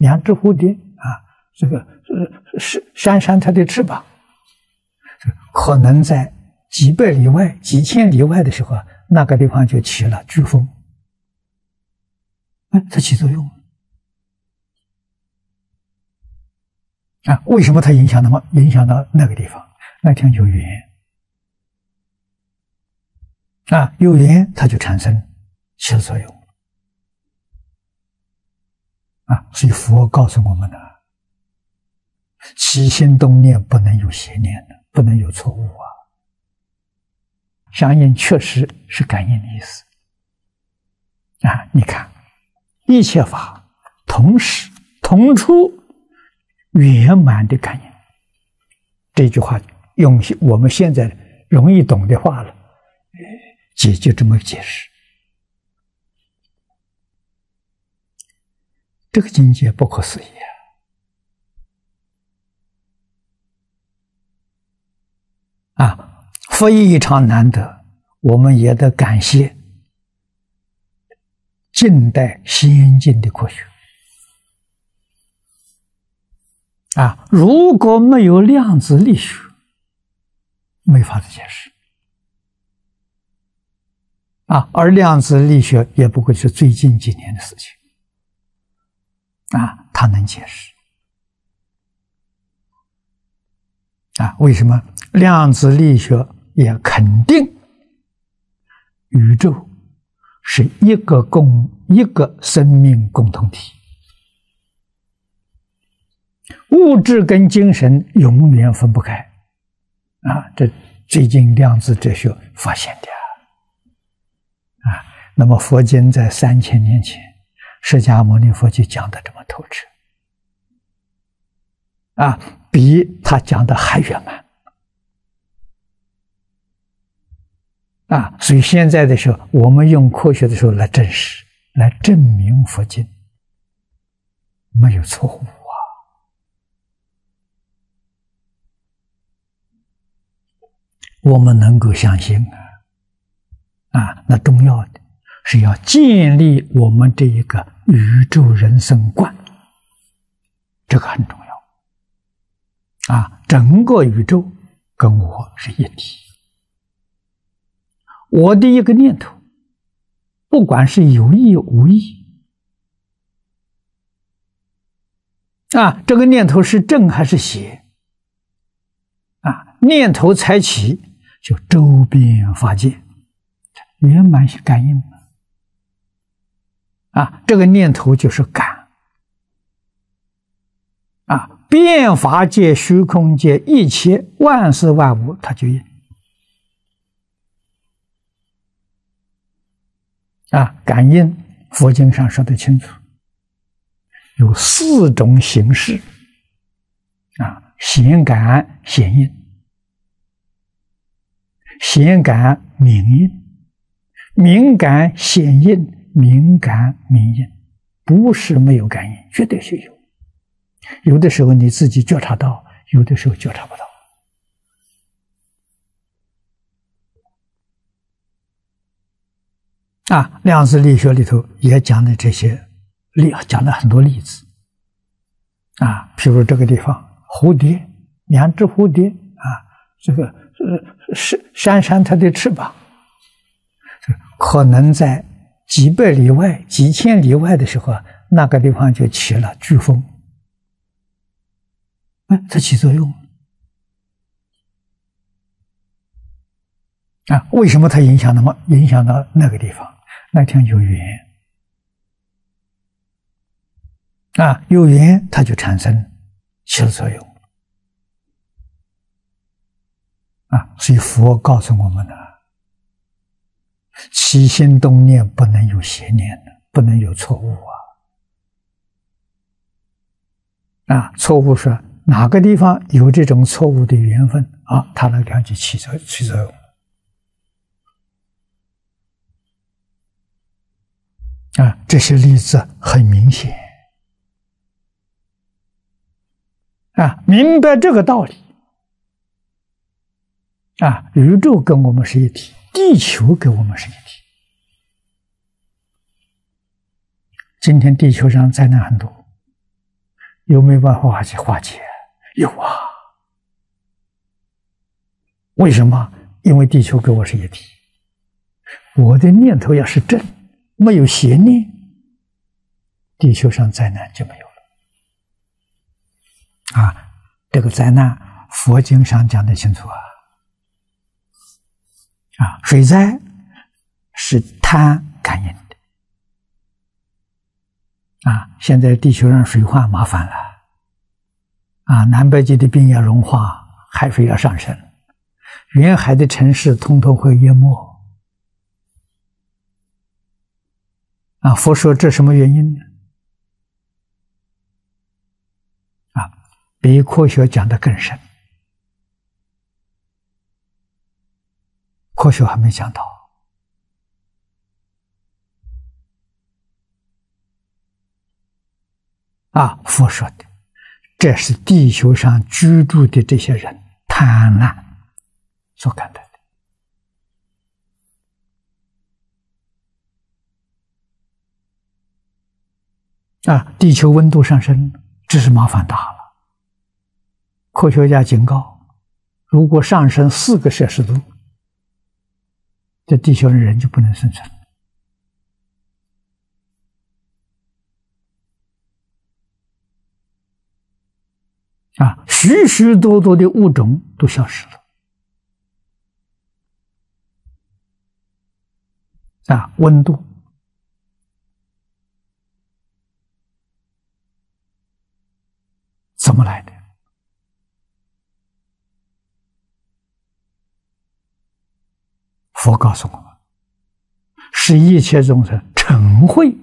两只蝴蝶啊，这个扇扇它的翅膀，可能在几百里外、几千里外的时候，那个地方就起了飓风，它起作用啊？为什么它影响到那个地方？那天有缘啊，有缘它就产生起作用啊。所以佛告诉我们呢，起心动念不能有邪念的，不能有错误啊。相应确实是感应的意思啊！你看，一切法同时同出圆满的感应，这句话用我们现在容易懂的话了，就这么解释。这个境界不可思议啊！非常难得，我们也得感谢近代先进的科学啊！如果没有量子力学，没法子解释啊！而量子力学也不过是最近几年的事情啊，它能解释啊？为什么量子力学也肯定宇宙是一个生命共同体，物质跟精神永远分不开啊！这最近量子哲学发现的啊。那么佛经在3000年前，释迦牟尼佛就讲的这么透彻啊，比他讲的还圆满啊！所以现在的时候，我们用科学的时候来证实、来证明佛经没有错误啊！我们能够相信啊，那重要的是要建立我们这一个宇宙人生观，这个很重要啊！整个宇宙跟我是一体。我的一个念头，不管是有意无意啊，这个念头是正还是邪啊，念头才起，就周边法界圆满感应啊，这个念头就是感啊，变法界、虚空界一切万事万物，它就应啊，感应佛经上说得清楚，有4种形式啊：显感、显应、显感、明应、明感、显应、明感、明应。不是没有感应，绝对是有。有的时候你自己觉察到，有的时候觉察不到。啊，量子力学里头也讲的这些讲了很多例子啊，譬如这个地方蝴蝶，2只蝴蝶啊，这个扇扇它的翅膀，可能在几百里外、几千里外的时候，那个地方就起了飓风，它起作用啊？为什么它影响到那个地方？那天有缘啊，有缘它就产生起了作用啊。所以佛告诉我们呢，起心动念不能有邪念的，不能有错误啊！错误是哪个地方有这种错误的缘分啊，它那个就起作用啊！这些例子很明显啊，明白这个道理啊，宇宙跟我们是一体，地球跟我们是一体。今天地球上灾难很多有没有办法化解？有啊。为什么？因为地球跟我是一体，我的念头要是正，没有邪念，地球上灾难就没有了。啊，这个灾难，佛经上讲得清楚啊。啊，水灾是贪感应的。啊，现在地球上水患麻烦了。啊，南北极的冰要融化，海水要上升，远海的城市统统会淹没。啊，佛说这什么原因呢？啊，比科学讲得更深，科学还没讲到。啊，佛说的，这是地球上居住的这些人贪婪所感到的。啊，地球温度上升，这是麻烦大了。科学家警告，如果上升4个摄氏度，这地球人就不能生存。啊，许许多多的物种都消失了。啊，温度怎么来的？佛告诉我们，是一切众生嗔恚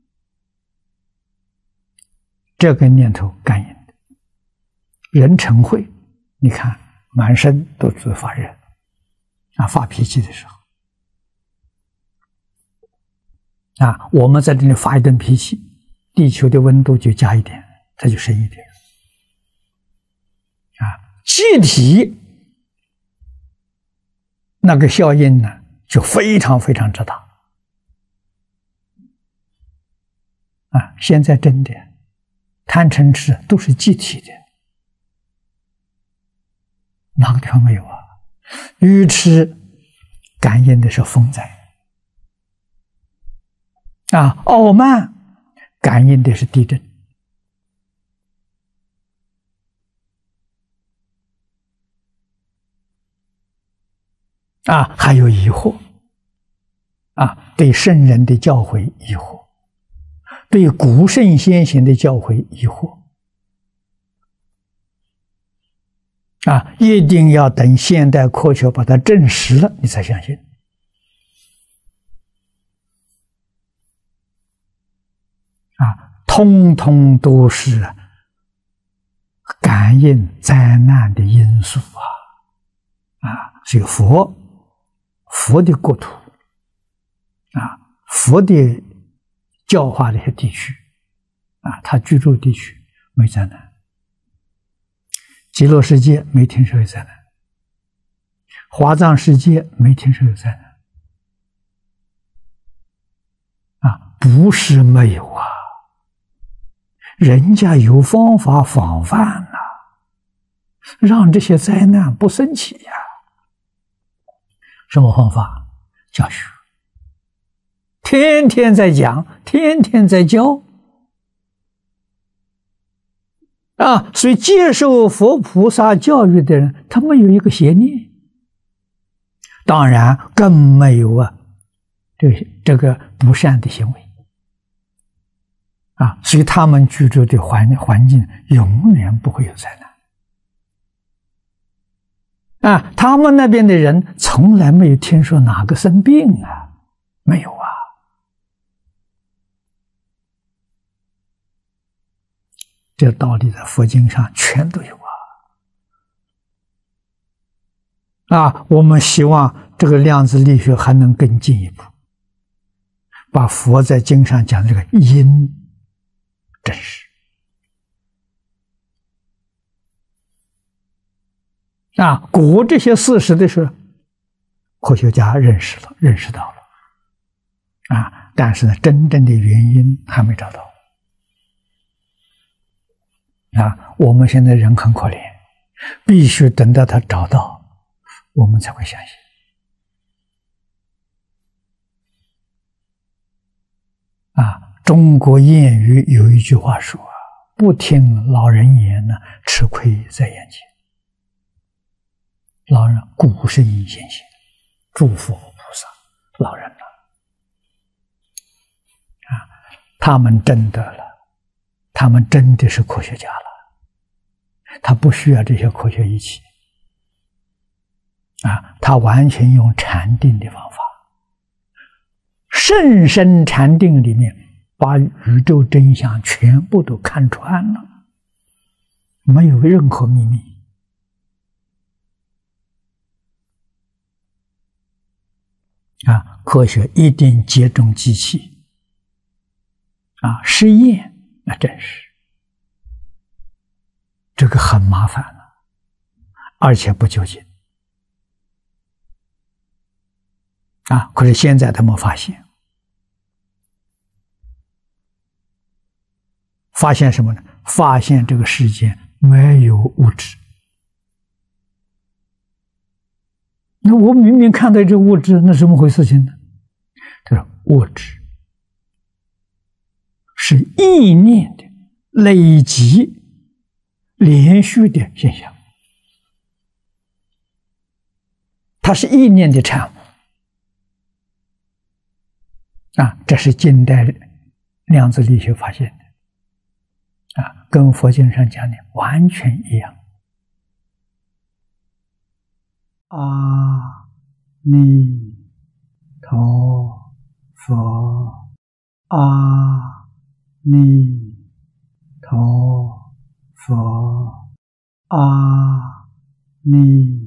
这个念头感应的。人嗔恚，你看满身都是发热，啊，发脾气的时候，啊，我们在这里发一顿脾气，地球的温度就加一点，它就升一点。啊，气体那个效应呢，就非常非常之大。啊，现在真的贪嗔痴都是气体的，哪个地方没有啊？愚痴感应的是风灾，啊，傲慢感应的是地震。啊，还有疑惑，啊，对圣人的教诲疑惑，对古圣先贤的教诲疑惑，啊，一定要等现代科学把它证实了，你才相信。啊，通通都是感应灾难的因素啊！啊，所以佛的国土，啊，佛的教化的一些地区，啊，他居住地区没灾难，极乐世界没听说有灾难，华藏世界没听说有灾难，啊，不是没有啊，人家有方法防范呐，让这些灾难不升起呀。什么方法？教学，天天在讲，天天在教啊！所以接受佛菩萨教育的人，他没有一个邪念，当然更没有这个不善的行为啊！所以他们居住的环境永远不会有灾难。啊，他们那边的人从来没有听说哪个生病啊，没有啊。这道理在佛经上全都有啊。啊，我们希望这个量子力学还能更进一步，把佛在经上讲的这个因证实。啊，果这些事实的时候，科学家认识到了，啊，但是呢，真正的原因还没找到。 我们现在人很可怜，必须等到他找到，我们才会相信。中国谚语有一句话说：“不听老人言呢，吃亏在眼前。”老人古圣先贤，诸佛菩萨，老人他们真得了，他们真的是科学家了，他不需要这些科学仪器他完全用禅定的方法，甚深禅定里面把宇宙真相全部都看穿了，没有任何秘密科学一定接种机器实验，那真是这个很麻烦了，而且不究竟可是现在他们发现什么呢？发现这个世界没有物质。那我明明看到这物质，那怎么回事情呢？他说物质是意念的累积连续的现象，它是意念的产物这是近代量子力学发现的跟佛经上讲的完全一样。阿弥陀佛，阿弥陀佛，阿弥